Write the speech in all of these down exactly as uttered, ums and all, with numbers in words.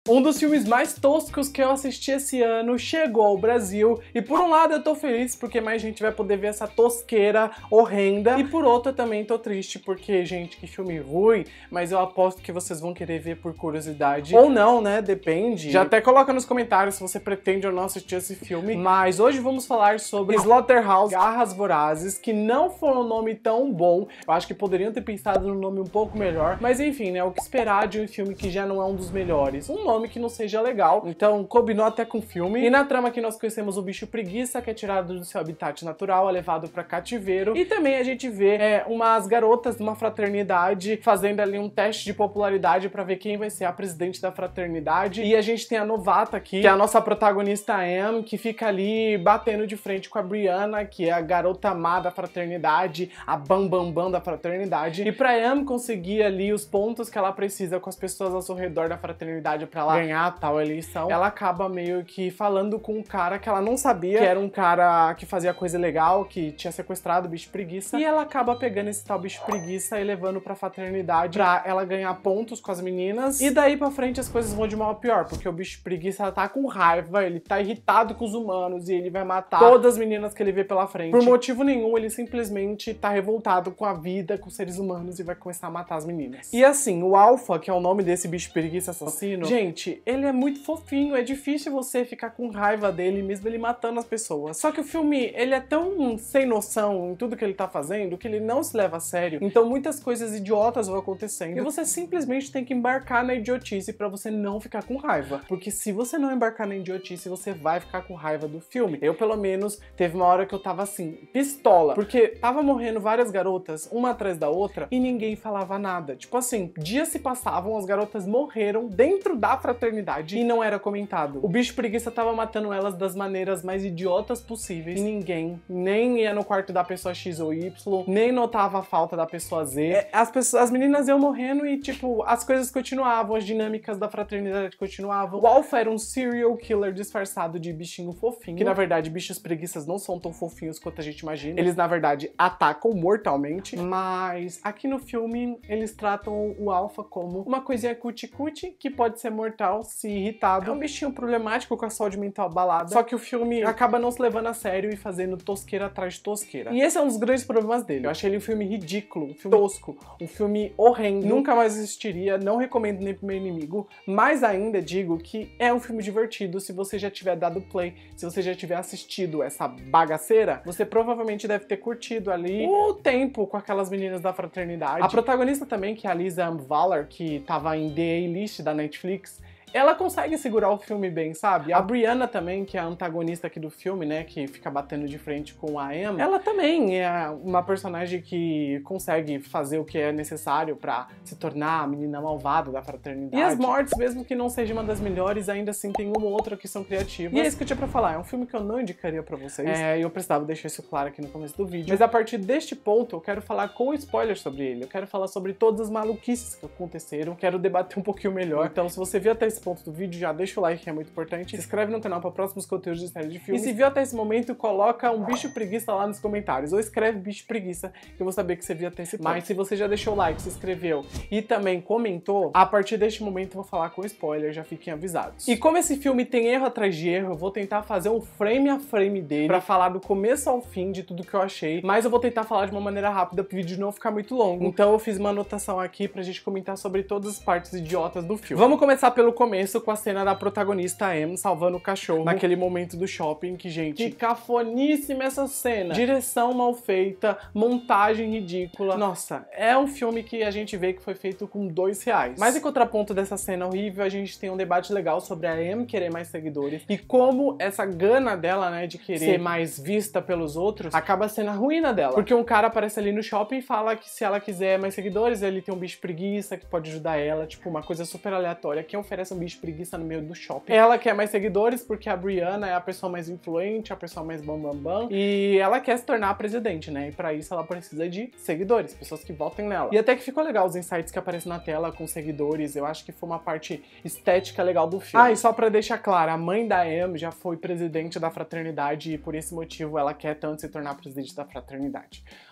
Um dos filmes mais toscos que eu assisti esse ano chegou ao Brasil e por um lado eu tô feliz porque mais gente vai poder ver essa tosqueira horrenda e por outro eu também tô triste porque, gente, que filme ruim, mas eu aposto que vocês vão querer ver por curiosidade ou não, né? Depende. Já até coloca nos comentários se você pretende ou não assistir esse filme, mas hoje vamos falar sobre Slaughterhouse Garras Vorazes, que não foi um nome tão bom, eu acho que poderiam ter pensado num nome um pouco melhor, mas enfim, né? O que esperar de um filme que já não é um dos melhores? Um nome que não seja legal, então combinou até com o filme. E na trama aqui nós conhecemos o bicho preguiça, que é tirado do seu habitat natural, é levado pra cativeiro, e também a gente vê é, umas garotas de uma fraternidade fazendo ali um teste de popularidade pra ver quem vai ser a presidente da fraternidade, e a gente tem a novata aqui, que é a nossa protagonista Am, que fica ali batendo de frente com a Brianna, que é a garota má da fraternidade, a bam bam bam da fraternidade, e pra Am conseguir ali os pontos que ela precisa com as pessoas ao seu redor da fraternidade pra ela ganhar a tal eleição, ela acaba meio que falando com um cara que ela não sabia que era um cara que fazia coisa legal, que tinha sequestrado o bicho preguiça, e ela acaba pegando esse tal bicho preguiça e levando pra fraternidade pra ela ganhar pontos com as meninas, e daí pra frente as coisas vão de mal a pior, porque o bicho preguiça tá com raiva, ele tá irritado com os humanos e ele vai matar todas as meninas que ele vê pela frente. Por motivo nenhum, ele simplesmente tá revoltado com a vida, com os seres humanos e vai começar a matar as meninas. E assim, o Alpha, que é o nome desse bicho preguiça assassino, gente, ele é muito fofinho, é difícil você ficar com raiva dele, mesmo ele matando as pessoas. Só que o filme, ele é tão sem noção em tudo que ele tá fazendo, que ele não se leva a sério, então muitas coisas idiotas vão acontecendo, e você simplesmente tem que embarcar na idiotice pra você não ficar com raiva, porque se você não embarcar na idiotice, você vai ficar com raiva do filme. Eu, pelo menos, teve uma hora que eu tava assim, pistola, porque tava morrendo várias garotas, uma atrás da outra, e ninguém falava nada. Tipo assim, dias se passavam, as garotas morreram dentro da fraternidade e não era comentado. O bicho preguiça tava matando elas das maneiras mais idiotas possíveis e ninguém nem ia no quarto da pessoa X ou Y, nem notava a falta da pessoa Z. As, pessoas, as meninas iam morrendo e, tipo, as coisas continuavam, as dinâmicas da fraternidade continuavam. O Alpha era um serial killer disfarçado de bichinho fofinho, que na verdade bichos preguiças não são tão fofinhos quanto a gente imagina. Eles na verdade atacam mortalmente, mas aqui no filme eles tratam o Alpha como uma coisinha cuti-cuti que pode ser mortal se irritado. É um bichinho problemático com a saúde mental abalada, só que o filme acaba não se levando a sério e fazendo tosqueira atrás de tosqueira. E esse é um dos grandes problemas dele. Eu achei ele um filme ridículo, um filme tosco, um filme horrendo. Nunca mais assistiria, não recomendo nem pro meu inimigo, mas ainda digo que é um filme divertido. Se você já tiver dado play, se você já tiver assistido essa bagaceira, você provavelmente deve ter curtido ali o tempo com aquelas meninas da fraternidade. A protagonista também, que é a Lisa Ann Valar, que tava em The A-List da Netflix, ela consegue segurar o filme bem, sabe? A Brianna também, que é a antagonista aqui do filme, né, que fica batendo de frente com a Am, ela também é uma personagem que consegue fazer o que é necessário pra se tornar a menina malvada da fraternidade. E as mortes, mesmo que não seja uma das melhores, ainda assim tem uma ou outra que são criativas. E é isso que eu tinha pra falar, é um filme que eu não indicaria pra vocês. É, eu precisava deixar isso claro aqui no começo do vídeo. Mas a partir deste ponto, eu quero falar com spoilers sobre ele. Eu quero falar sobre todas as maluquices que aconteceram. Quero debater um pouquinho melhor. Então, se você viu até esse ponto do vídeo, já deixa o like, que é muito importante. Se inscreve no canal para próximos conteúdos de série de filmes. E se viu até esse momento, coloca um bicho preguiça lá nos comentários. Ou escreve bicho preguiça, que eu vou saber que você viu até esse ponto. Mas se você já deixou o like, se inscreveu e também comentou, a partir deste momento eu vou falar com spoiler, já fiquem avisados. E como esse filme tem erro atrás de erro, eu vou tentar fazer um frame a frame dele pra falar do começo ao fim de tudo que eu achei. Mas eu vou tentar falar de uma maneira rápida pro vídeo não ficar muito longo. Então eu fiz uma anotação aqui pra gente comentar sobre todas as partes idiotas do filme. Vamos começar pelo começo, com a cena da protagonista Am salvando o cachorro naquele momento do shopping, que, gente, que cafoníssima essa cena. Direção mal feita, montagem ridícula. Nossa, é um filme que a gente vê que foi feito com dois reais. Mas em contraponto dessa cena horrível, a gente tem um debate legal sobre a Am querer mais seguidores e como essa gana dela, né, de querer ser mais vista pelos outros, acaba sendo a ruína dela. Porque um cara aparece ali no shopping e fala que se ela quiser mais seguidores, ele tem um bicho preguiça que pode ajudar ela, tipo, uma coisa super aleatória. Quem oferece um bicho preguiça no meio do shopping? Ela quer mais seguidores porque a Brianna é a pessoa mais influente, a pessoa mais bam bam bam, e ela quer se tornar a presidente, né? E pra isso ela precisa de seguidores, pessoas que votem nela. E até que ficou legal os insights que aparecem na tela com seguidores. Eu acho que foi uma parte estética legal do filme. Ah, e só pra deixar claro, a mãe da Am já foi presidente da fraternidade e por esse motivo ela quer tanto se tornar presidente da fraternidade.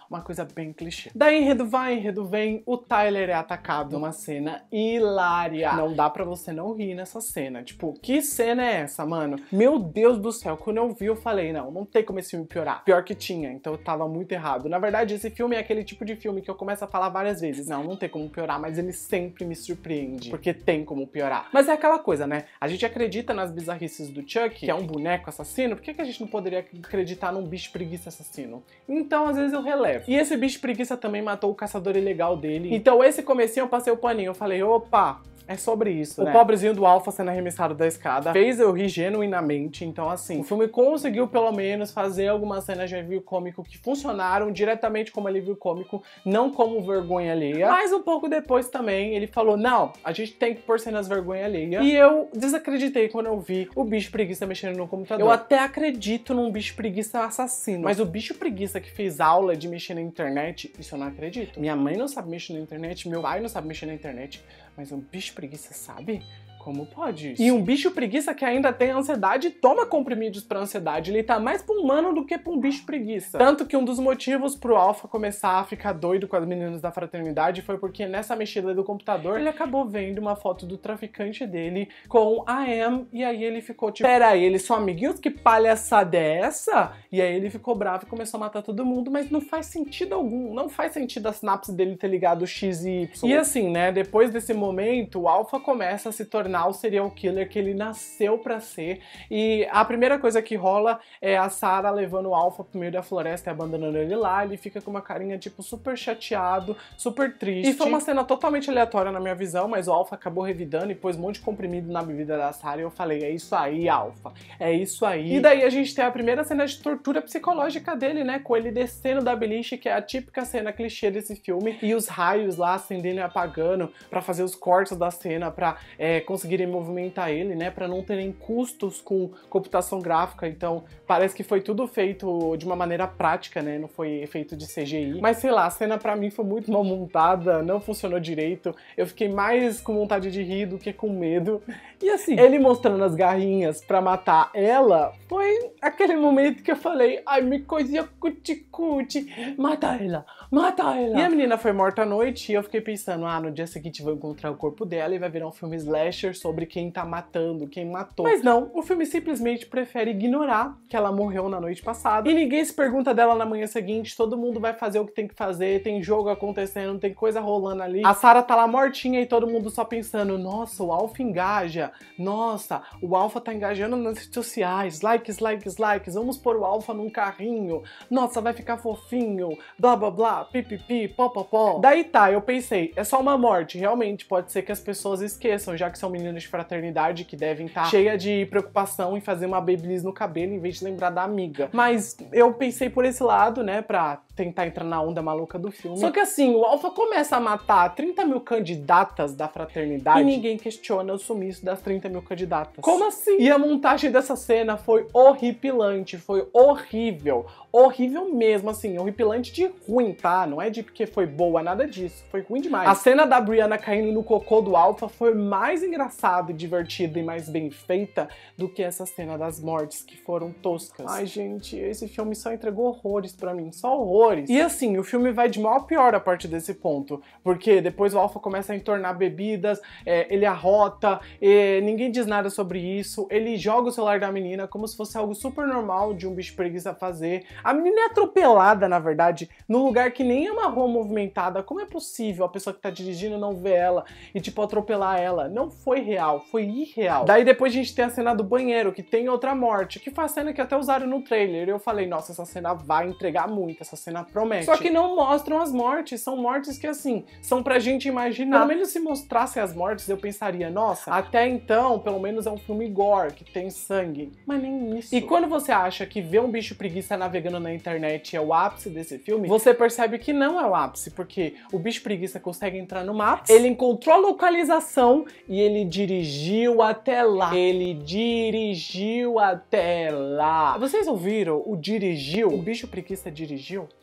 uma coisa bem clichê. Daí enredo vai, enredo vem, o Tyler é atacado numa cena hilária. Não dá pra você não rir nessa cena. Tipo, que cena é essa, mano? Meu Deus do céu, quando eu vi eu falei, não, não tem como esse filme piorar. Pior que tinha, então eu tava muito errado. Na verdade, esse filme é aquele tipo de filme que eu começo a falar várias vezes. Não, não tem como piorar, mas ele sempre me surpreende, porque tem como piorar. Mas é aquela coisa, né? A gente acredita nas bizarrices do Chuck, que é um boneco assassino, por que que a gente não poderia acreditar num bicho preguiça assassino? Então, às vezes eu relevo. E esse bicho preguiça também matou o caçador ilegal dele. Então, esse comecinho eu passei o paninho. Eu falei, opa, é sobre isso, né? O pobrezinho do Alpha sendo arremessado da escada fez eu rir genuinamente. Então, assim, o filme conseguiu pelo menos fazer algumas cenas de alívio cômico que funcionaram diretamente como alívio cômico, não como vergonha alheia. Mas um pouco depois também ele falou, não, a gente tem que pôr cenas vergonha alheia. E eu desacreditei quando eu vi o bicho preguiça mexendo no computador. Eu até acredito num bicho preguiça assassino, mas o bicho preguiça que fez aula de mexer na internet, isso eu não acredito. Minha mãe não sabe mexer na internet, meu pai não sabe mexer na internet, mas um bicho preguiça sabe? Como pode isso? E um bicho preguiça que ainda tem ansiedade e toma comprimidos pra ansiedade. Ele tá mais pra um humano do que pra um bicho preguiça. Tanto que um dos motivos pro Alpha começar a ficar doido com as meninas da fraternidade foi porque nessa mexida do computador ele acabou vendo uma foto do traficante dele com a Am, e aí ele ficou tipo, peraí, eles são amiguinhos? Que palhaçada é essa? E aí ele ficou bravo e começou a matar todo mundo, mas não faz sentido algum. Não faz sentido a sinapse dele ter ligado X e Y. E assim, né, depois desse momento, o Alpha começa a se tornar o serial killer que ele nasceu pra ser, e a primeira coisa que rola é a Sarah levando o Alpha pro meio da floresta e abandonando ele lá. Ele fica com uma carinha tipo super chateado, super triste, e foi uma cena totalmente aleatória na minha visão, mas o Alpha acabou revidando e pôs um monte de comprimido na bebida da Sarah e eu falei, é isso aí, Alpha, é isso aí. E daí a gente tem a primeira cena de tortura psicológica dele, né, com ele descendo da beliche, que é a típica cena clichê desse filme, e os raios lá acendendo e apagando pra fazer os cortes da cena, pra é, conseguirem movimentar ele, né, pra não terem custos com computação gráfica. Então parece que foi tudo feito de uma maneira prática, né, não foi feito de C G I. Mas sei lá, a cena pra mim foi muito mal montada, não funcionou direito, eu fiquei mais com vontade de rir do que com medo. E assim, ele mostrando as garrinhas pra matar ela, foi aquele momento que eu falei, ai, me coisinha cuti-cuti, mata ela, mata ela. E a menina foi morta à noite e eu fiquei pensando, ah, no dia seguinte vou encontrar o corpo dela e vai virar um filme slasher sobre quem tá matando, quem matou. Mas não, o filme simplesmente prefere ignorar que ela morreu na noite passada e ninguém se pergunta dela na manhã seguinte, todo mundo vai fazer o que tem que fazer, tem jogo acontecendo, tem coisa rolando ali. A Sarah tá lá mortinha e todo mundo só pensando, nossa, o Alpha engaja, nossa, o Alpha tá engajando nas redes sociais, likes, likes, likes, vamos pôr o Alpha num carrinho, nossa, vai ficar fofinho, blá blá blá, pipipi, pó pó pó. Daí tá, eu pensei, é só uma morte, realmente, pode ser que as pessoas esqueçam, já que são meninas de fraternidade que devem estar cheia de preocupação em fazer uma babyliss no cabelo em vez de lembrar da amiga. Mas eu pensei por esse lado, né, pra tentar entrar na onda maluca do filme. Só que assim, o Alpha começa a matar trinta mil candidatas da fraternidade e ninguém questiona o sumiço das trinta mil candidatas. Como assim? E a montagem dessa cena foi horripilante, foi horrível. Horrível mesmo, assim, horripilante de ruim, tá? Não é de porque foi boa, nada disso. Foi ruim demais. A cena da Brianna caindo no cocô do Alpha foi mais engraçada, divertida e mais bem feita do que essa cena das mortes, que foram toscas. Ai, gente, esse filme só entregou horrores pra mim, só horrores. E assim, o filme vai de mal a pior a partir desse ponto, porque depois o Alpha começa a entornar bebidas, é, ele arrota, é, ninguém diz nada sobre isso, ele joga o celular da menina como se fosse algo super normal de um bicho preguiça fazer. A menina é atropelada, na verdade, num lugar que nem é uma rua movimentada. Como é possível a pessoa que tá dirigindo não ver ela e, tipo, atropelar ela? Não foi real, foi irreal. Daí depois a gente tem a cena do banheiro, que tem outra morte, que foi a cena que até usaram no trailer. Eu falei, nossa, essa cena vai entregar muito, essa cena promete. Só que não mostram as mortes, são mortes que, assim, são pra gente imaginar. Pelo menos se mostrassem as mortes, eu pensaria, nossa, até então, pelo menos é um filme gore, que tem sangue. Mas nem isso. E quando você acha que ver um bicho preguiça navegando na internet é o ápice desse filme, você percebe que não é o ápice, porque o bicho preguiça consegue entrar no Maps, ele encontrou a localização e ele dirigiu até lá. Ele dirigiu até lá. Vocês ouviram o dirigiu? O bicho preguiça dirigiu?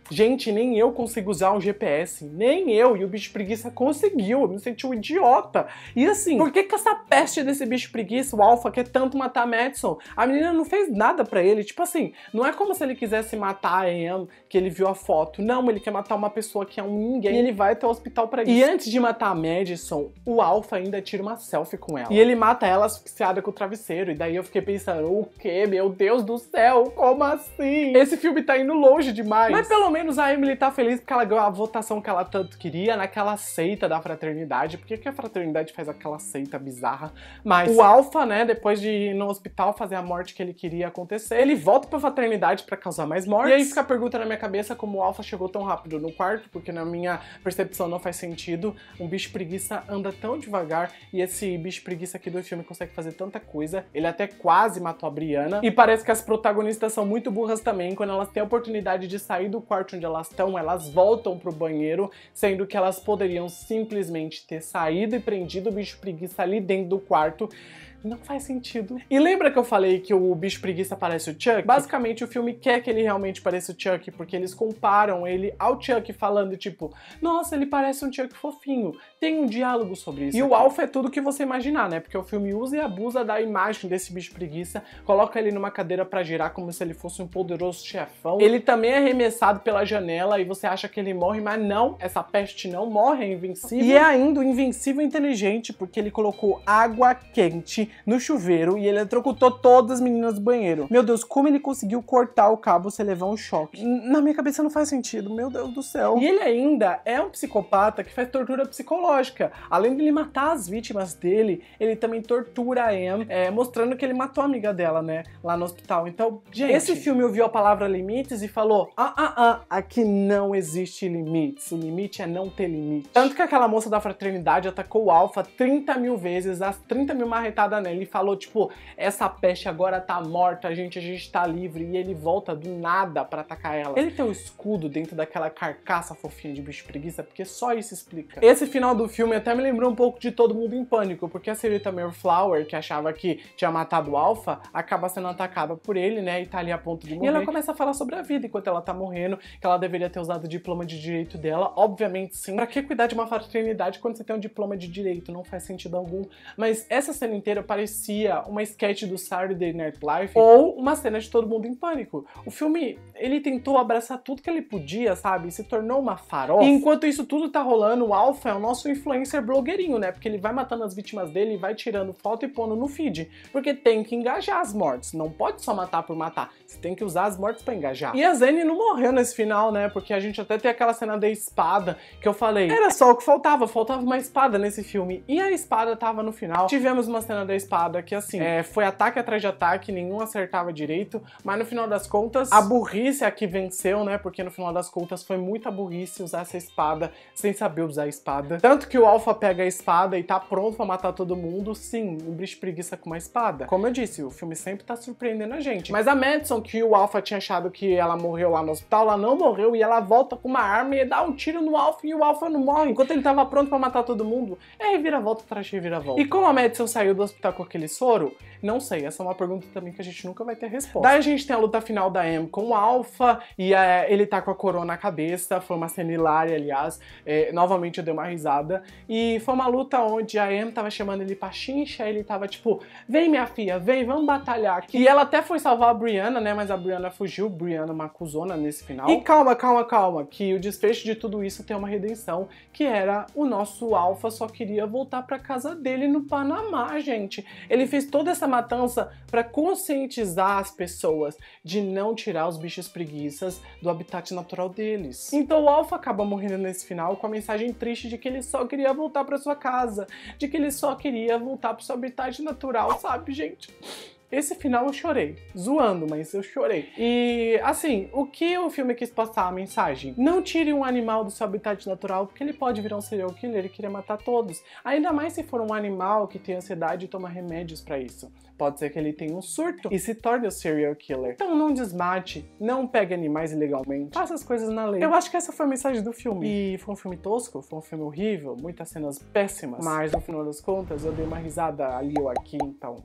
Gente, nem eu consigo usar um G P S, nem eu, e o bicho preguiça conseguiu, eu me senti um idiota. E assim, por que que essa peste desse bicho preguiça, o Alpha, quer tanto matar a Madison? A menina não fez nada pra ele, tipo assim, não é como se ele quisesse matar a Anne, que ele viu a foto, não, ele quer matar uma pessoa que é um ninguém, e ele vai até o hospital pra isso. E antes de matar a Madison, o Alpha ainda tira uma selfie com ela. E ele mata ela asfixiada com o travesseiro, e daí eu fiquei pensando, o quê? Meu Deus do céu, como assim? Esse filme tá indo longe demais. Mas pelo menos a Emily tá feliz porque ela ganhou a votação que ela tanto queria naquela seita da fraternidade. Por que que a fraternidade faz aquela seita bizarra? Mas o Alpha, né, depois de ir no hospital fazer a morte que ele queria acontecer, ele volta pra fraternidade pra causar mais mortes. E aí fica a pergunta na minha cabeça como o Alpha chegou tão rápido no quarto, porque na minha percepção não faz sentido. Um bicho preguiça anda tão devagar e esse bicho preguiça aqui do filme consegue fazer tanta coisa. Ele até quase matou a Brianna. E parece que as protagonistas são muito burras também. Quando elas têm a oportunidade de sair do quarto onde elas estão, elas voltam pro banheiro, sendo que elas poderiam simplesmente ter saído e prendido o bicho preguiça ali dentro do quarto. Não faz sentido. E lembra que eu falei que o bicho preguiça parece o Chuck? Basicamente, o filme quer que ele realmente pareça o Chuck, porque eles comparam ele ao Chuck falando, tipo, nossa, ele parece um Chuck fofinho. Tem um diálogo sobre isso. E aqui. O Alpha é tudo que você imaginar, né? Porque o filme usa e abusa da imagem desse bicho preguiça, coloca ele numa cadeira pra girar como se ele fosse um poderoso chefão. Ele também é arremessado pela janela e você acha que ele morre, mas não, essa peste não morre, é invencível. E é ainda um invencível inteligente, porque ele colocou água quente no chuveiro e ele eletrocutou todas as meninas do banheiro. Meu Deus, como ele conseguiu cortar o cabo sem levar um choque? Na minha cabeça não faz sentido, meu Deus do céu. E ele ainda é um psicopata que faz tortura psicológica. Além de ele matar as vítimas dele, ele também tortura a Anne, é, mostrando que ele matou a amiga dela, né, lá no hospital. Então, gente, esse filme ouviu a palavra limites e falou, ah, ah, ah, aqui não existe limites. O limite é não ter limite. Tanto que aquela moça da fraternidade atacou o Alpha trinta mil vezes, as trinta mil marretadas nele, e falou, tipo, essa peste agora tá morta, gente, a gente tá livre, e ele volta do nada pra atacar ela. Ele tem o escudo dentro daquela carcaça fofinha de bicho preguiça, porque só isso explica. Esse final do filme até me lembrou um pouco de Todo Mundo em Pânico, porque a senhorita Mayflower, que achava que tinha matado o Alpha, acaba sendo atacada por ele, né, e tá ali a ponto de morrer. E ela começa a falar sobre a vida enquanto ela tá morrendo, que ela deveria ter usado o diploma de direito dela, obviamente sim. Pra que cuidar de uma fraternidade quando você tem um diploma de direito? Não faz sentido algum. Mas essa cena inteira parecia uma sketch do Saturday Night Live ou uma cena de Todo Mundo em Pânico. O filme, ele tentou abraçar tudo que ele podia, sabe? Se tornou uma farofa. E enquanto isso tudo tá rolando, o Alpha é o nosso influencer blogueirinho, né? Porque ele vai matando as vítimas dele e vai tirando foto e pondo no feed. Porque tem que engajar as mortes. Não pode só matar por matar. Você tem que usar as mortes pra engajar. E a Zane não morreu nesse final, né? Porque a gente até tem aquela cena da espada que eu falei. Era só o que faltava. Faltava uma espada nesse filme. E a espada tava no final. Tivemos uma cena da espada que, assim, é, foi ataque atrás de ataque, nenhum acertava direito. Mas no final das contas, a burrice é a que venceu, né? Porque no final das contas foi muita burrice usar essa espada sem saber usar a espada. Tanto que o Alpha pega a espada e tá pronto pra matar todo mundo. Sim, um bicho preguiça com uma espada. Como eu disse, o filme sempre tá surpreendendo a gente. Mas a Madison, que o Alpha tinha achado que ela morreu lá no hospital, ela não morreu e ela volta com uma arma e dá um tiro no Alpha e o Alpha não morre. Enquanto ele tava pronto pra matar todo mundo, é reviravolta atrás de reviravolta. E como a Madison saiu do hospital com aquele soro, não sei, essa é uma pergunta também que a gente nunca vai ter resposta. Daí a gente tem a luta final da Anne com o Alpha e é, ele tá com a coroa na cabeça, foi uma cena hilária, aliás, é, novamente eu dei uma risada, e foi uma luta onde a Anne tava chamando ele pra chincha, ele tava tipo, vem minha filha, vem, vamos batalhar aqui. E ela até foi salvar a Brianna, né, mas a Brianna fugiu, Brianna uma cuzona nesse final. E calma, calma, calma, que o desfecho de tudo isso tem uma redenção, que era o nosso Alpha só queria voltar pra casa dele no Panamá, gente. Ele fez toda essa matança para conscientizar as pessoas de não tirar os bichos preguiças do habitat natural deles. Então o Alpha acaba morrendo nesse final com a mensagem triste de que ele só queria voltar para sua casa, de que ele só queria voltar para o seu habitat natural, sabe, gente? Esse final eu chorei, zoando, mas eu chorei. E, assim, o que o filme quis passar a mensagem? Não tire um animal do seu habitat natural, porque ele pode virar um serial killer e querer matar todos. Ainda mais se for um animal que tem ansiedade e toma remédios pra isso. Pode ser que ele tenha um surto e se torne um serial killer. Então não desmate, não pegue animais ilegalmente, faça as coisas na lei. Eu acho que essa foi a mensagem do filme. E foi um filme tosco, foi um filme horrível, muitas cenas péssimas. Mas no final das contas eu dei uma risada ali ou aqui, então...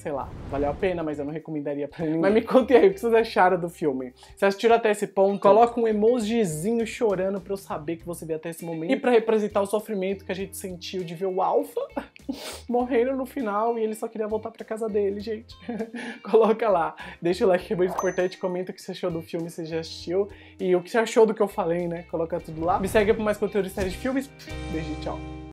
sei lá, valeu a pena, mas eu não recomendaria pra ninguém. Mas me contem aí, o que vocês acharam do filme? Se assistiram até esse ponto, coloca um emojizinho chorando pra eu saber que você viu até esse momento. E pra representar o sofrimento que a gente sentiu de ver o Alpha morrendo no final e ele só queria voltar pra casa dele, gente. Coloca lá. Deixa o like, que é muito importante. Comenta o que você achou do filme, se já assistiu. E o que você achou do que eu falei, né? Coloca tudo lá. Me segue pra mais conteúdo de séries de filmes. Beijo e tchau.